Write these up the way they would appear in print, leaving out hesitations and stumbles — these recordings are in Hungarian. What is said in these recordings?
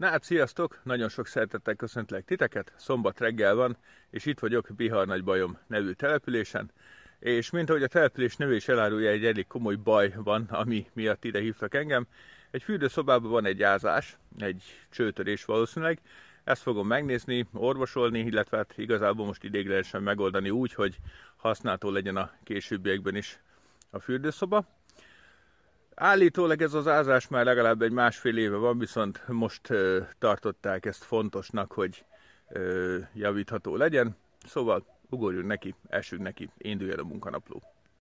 Na hát sziasztok! Nagyon sok szeretettel köszöntlek titeket, szombat reggel van, és itt vagyok Bihar-Nagybajom nevű településen, és mint ahogy a település neve is elárulja, egy elég komoly baj van, ami miatt ide hívtak engem. Egy fürdőszobában van egy ázás, egy csőtörés valószínűleg, ezt fogom megnézni, orvosolni, illetve hát igazából most ideiglenesen megoldani úgy, hogy használható legyen a későbbiekben is a fürdőszoba. Állítólag ez az ázás már legalább egy másfél éve van, viszont most tartották ezt fontosnak, hogy javítható legyen. Szóval ugorjunk neki, esünk neki, induljon a munkanapló.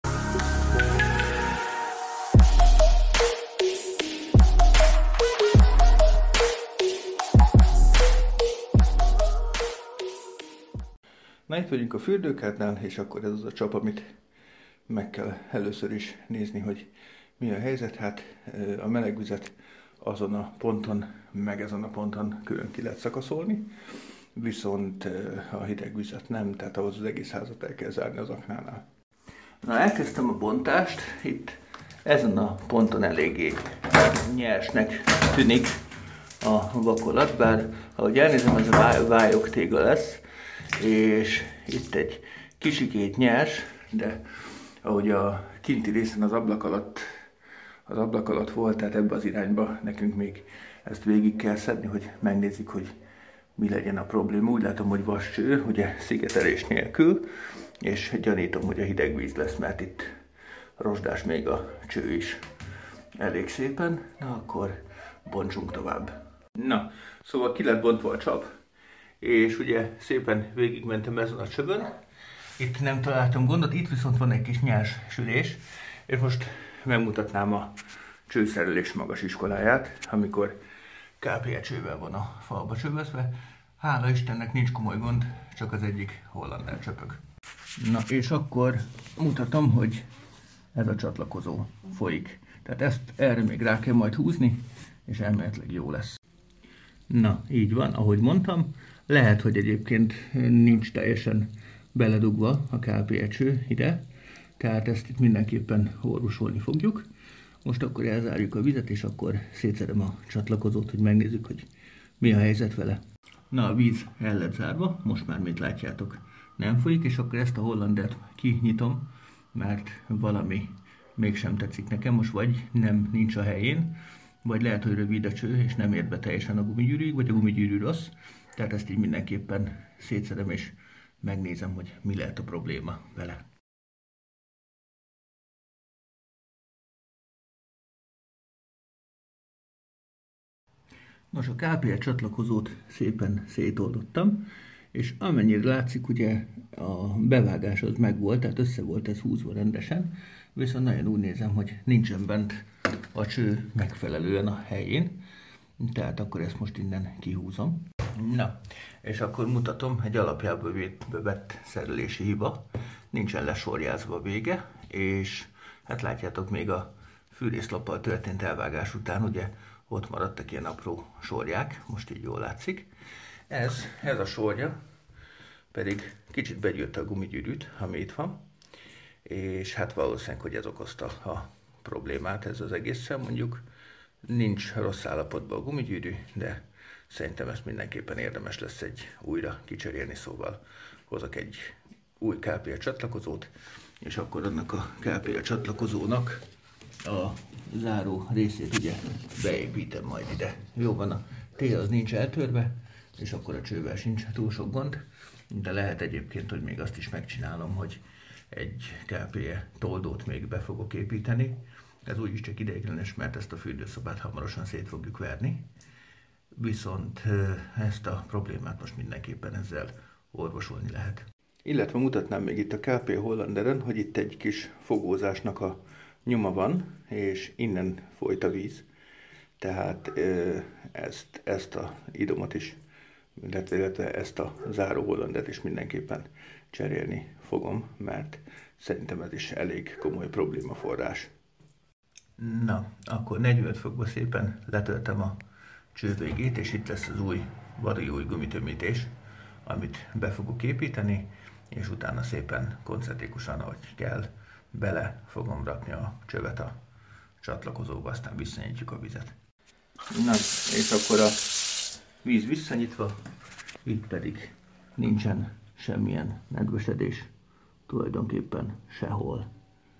Na itt vagyunk a fürdőkádnál, és akkor ez az a csap, amit meg kell először is nézni, hogy mi a helyzet. Hát a meleg vizet azon a ponton, meg ezen a ponton külön ki lehet szakaszolni, viszont a hideg vizet nem, tehát ahhoz az egész házat el kell zárni az aknánál. Na, elkezdtem a bontást, itt ezen a ponton eléggé nyersnek tűnik a vakolat, bár ahogy elnézem, ez a vályogtéga lesz, és itt egy kicsikét nyers, de ahogy a kinti részen az ablak alatt volt, tehát ebbe az irányba nekünk még ezt végig kell szedni, hogy megnézzük, hogy mi legyen a probléma. Úgy látom, hogy vascső, ugye szigetelés nélkül, és gyanítom, hogy a hideg víz lesz, mert itt rozsdás még a cső is elég szépen. Na akkor bontsunk tovább. Na, szóval ki lett bontva a csap, és ugye szépen végigmentem ezen a csövön. Itt nem találtam gondot, itt viszont van egy kis nyers sülés, és most megmutatnám a csőszerelés magas iskoláját, amikor KPE csővel van a falba csövezve. Hála Istennek nincs komoly gond, csak az egyik hollander csöpög. Na és akkor mutatom, hogy ez a csatlakozó folyik. Tehát erre még rá kell majd húzni, és elméletileg jó lesz. Na, így van, ahogy mondtam. Lehet, hogy egyébként nincs teljesen beledugva a KPE cső ide, tehát ezt itt mindenképpen orvosolni fogjuk. Most akkor elzárjuk a vizet, és akkor szétszedem a csatlakozót, hogy megnézzük, hogy mi a helyzet vele. Na, a víz el lett zárva, most már, mint látjátok, nem folyik, és akkor ezt a hollandert kinyitom, mert valami mégsem tetszik nekem, most vagy nincs a helyén, vagy lehet, hogy rövid a cső, és nem ért be teljesen a gumigyűrűig, vagy a gumigyűrű rossz, tehát ezt így mindenképpen szétszedem, és megnézem, hogy mi lehet a probléma vele. Nos, a KPE csatlakozót szépen szétoldottam, és amennyire látszik, ugye a bevágás az megvolt, tehát össze volt ez húzva rendesen, viszont nagyon úgy nézem, hogy nincsen bent a cső megfelelően a helyén, tehát akkor ezt most innen kihúzom. Na, és akkor mutatom, egy alapjából vett szerelési hiba, nincsen lesorjázva a vége, és hát látjátok, még a fűrészlappal történt elvágás után ugye ott maradtak ilyen apró sorják, most így jól látszik. Ez a sorja pedig kicsit begyűrte a gumigyűrűt, ami itt van, és hát valószínűleg, hogy ez okozta a problémát, ez az egészen. Mondjuk nincs rossz állapotban a gumigyűrű, de szerintem ezt mindenképpen érdemes lesz újra kicserélni, szóval hozok egy új KPE csatlakozót, és akkor annak a KPE csatlakozónak a záró részét ugye beépítem majd ide. Jó van, a T az nincs eltörve, és akkor a csővel sincs túl sok gond, de lehet egyébként, hogy még azt is megcsinálom, hogy egy KPE toldót még be fogok építeni. Ez úgyis csak ideiglenes, mert ezt a fürdőszobát hamarosan szét fogjuk verni. Viszont ezt a problémát most mindenképpen ezzel orvosolni lehet. Illetve mutatnám még itt a KPE hollanderen, hogy itt egy kis fogózásnak a nyoma van, és innen folyt a víz. Tehát ezt a idomot is, illetve ezt a záró hollandert is mindenképpen cserélni fogom, mert szerintem ez is elég komoly problémaforrás. Na, akkor 45 fokba szépen letöltem a cső végét, és itt lesz az új gumitömítés, amit be fogok építeni, és utána szépen koncentrikusan, ahogy kell, bele fogom rakni a csövet a csatlakozóba, aztán visszanyitjuk a vizet. Na, és akkor a víz visszanyitva, itt pedig nincsen semmilyen nedvesedés, tulajdonképpen sehol.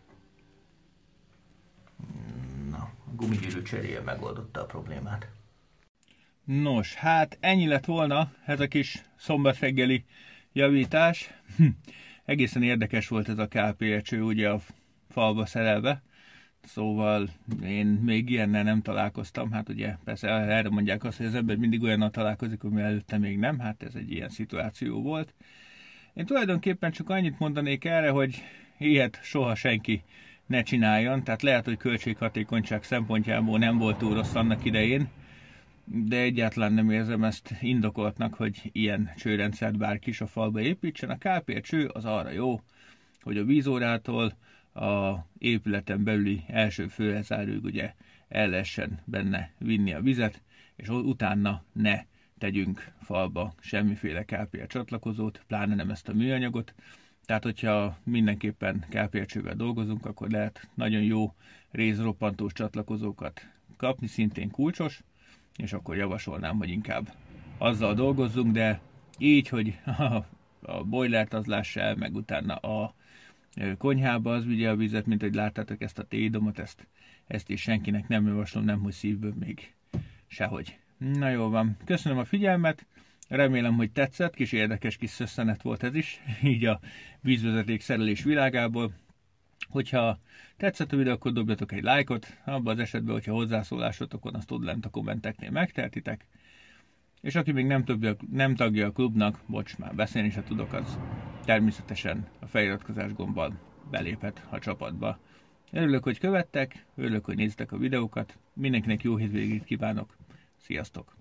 Na, a gumigyűrű cseréje megoldotta a problémát. Nos, hát ennyi lett volna ez a kis szombatreggeli javítás. Egészen érdekes volt ez a KPE cső ugye a falba szerelve. Szóval én még ilyennel nem találkoztam. Hát ugye persze erre mondják azt, hogy az ember mindig olyannal találkozik, ami előtte még nem. Hát ez egy ilyen szituáció volt. Én tulajdonképpen csak annyit mondanék erre, hogy ilyet soha senki ne csináljon. Tehát lehet, hogy költséghatékonyság szempontjából nem volt túl rossz annak idején, de egyáltalán nem érzem ezt indokoltnak, hogy ilyen csőrendszert bárki is a falba építsen. A KPE cső az arra jó, hogy a vízórától a épületen belüli első főhezárőig ugye el lehessen benne vinni a vizet, és utána ne tegyünk falba semmiféle KPE csatlakozót, pláne nem ezt a műanyagot. Tehát, hogyha mindenképpen KPE csővel dolgozunk, akkor lehet nagyon jó rézroppantós csatlakozókat kapni, szintén kulcsos, és akkor javasolnám, hogy inkább azzal dolgozzunk, de így, hogy a boilert az lássa el, meg utána a konyhába az vigye a vizet, mint hogy láttátok ezt a tédomot, ezt is senkinek nem javaslom, nem hogy szívből még sehogy. Na jól van, köszönöm a figyelmet, remélem, hogy tetszett, kis érdekes kis szösszenet volt ez is, így a vízvezeték szerelés világából. Hogyha tetszett a videó, akkor dobjatok egy lájkot, abban az esetben, hogyha hozzászólásotokon, azt ott lent a kommenteknél megtehetitek. És aki még nem tagja a klubnak, bocs, már beszélni se tudok, az természetesen a feliratkozás gombbal beléphet a csapatba. Örülök, hogy követtek, örülök, hogy néztek a videókat, mindenkinek jó hétvégét kívánok, sziasztok!